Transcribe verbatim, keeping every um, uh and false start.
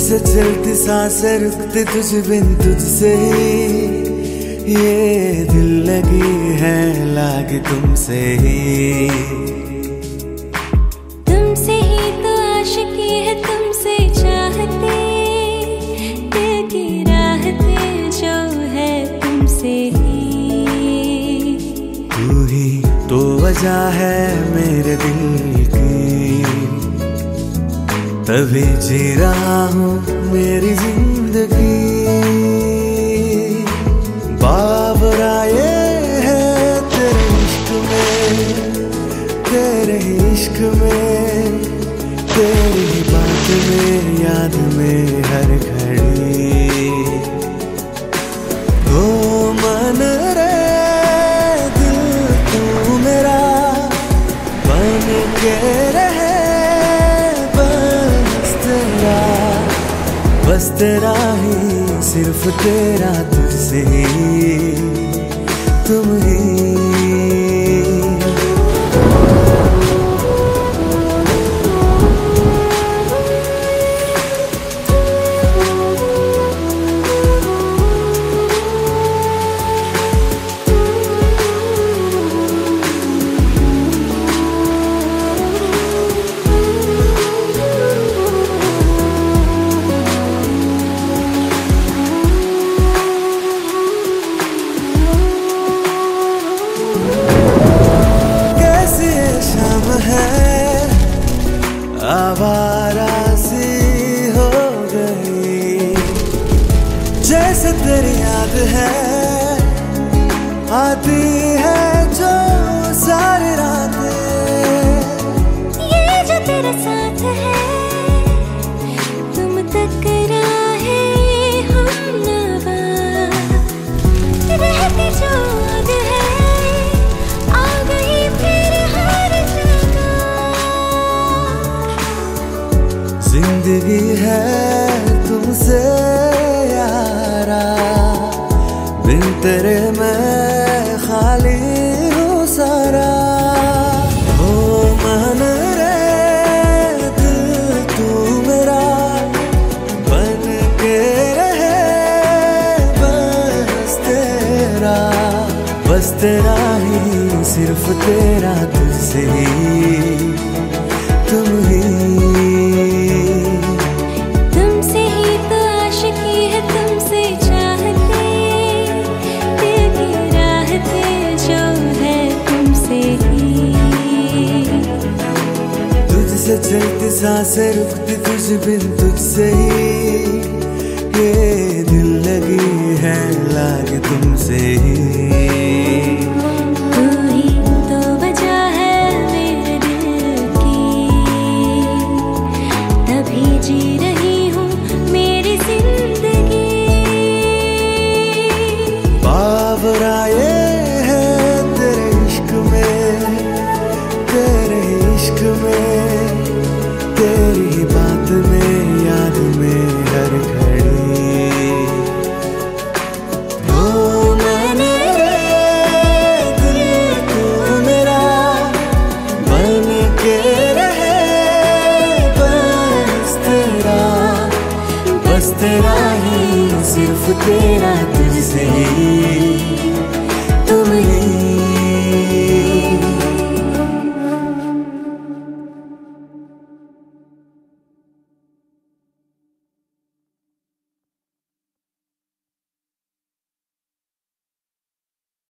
तुझसे चलती सांसें रुकती तुझ बिन तुझसे ही, ये दिल लगी है लागे तुमसे ही। तुमसे ही तो आशिकी है, तुमसे चाहते, दिल की राहते जो है तुमसे ही। तू ही तो वजह है मेरे दिल की, तभी जी रहा हूँ मेरी जिंदगी। बावरा ये है तेरे इश्क में, तेरे इश्क में, तेरी बात में, याद में हर घड़ी। ओ मन रे दिल तू मेरा बन के रहे, बस तेरा ही, सिर्फ तेरा, तुझसे ही, तुम ही। आवारा सी हो गई, जैसे तेरी याद है आती है जो सारी रातें। ये जो तेरा साथ है, तुम तक राहे हमनवा, रहती जो आग है आ गई फिर हर जगह। जिंदगी है तुमसे यारा, बिन तेरे मैं खाली हूँ सारा। ओ मन रे दिल तू मेरा बन के रहे, बस तेरा, बस तेरा ही, सिर्फ तेरा, तुझसे ही, तुम ही। तुझसे चलती सांसें रुकती तुझ बिन तुझसे ही, ये दिल लगी है लागे तुमसे ही। तू ही तो वजह है मेरे दिल की, तभी जी रही हूँ मेरी जिंदगी। बावरा ये है तेरे इश्क में, तेरे इश्क में, तेरी बात में, याद में हर घड़ी। ओ मन रे दिल तू मेरा बन के रहे, बस तेरा, बस तेरा ही, सिर्फ तेरा, तुझसे ही।